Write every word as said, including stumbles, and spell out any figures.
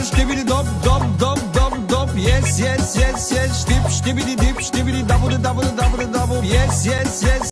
Stibidi dop dop dop dop dop. Yes yes yes yes. Stip stibidi dip stibidi double double double double. Yes yes yes.